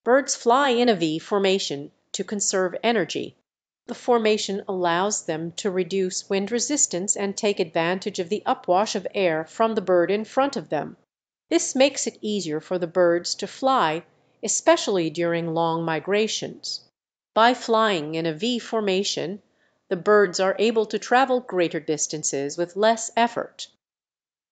Birds fly in a V formation to conserve energy. The formation allows them to reduce wind resistance and take advantage of the upwash of air from the bird in front of them. This makes it easier for the birds to fly, especially during long migrations. By flying in a V formation, the birds are able to travel greater distances with less effort.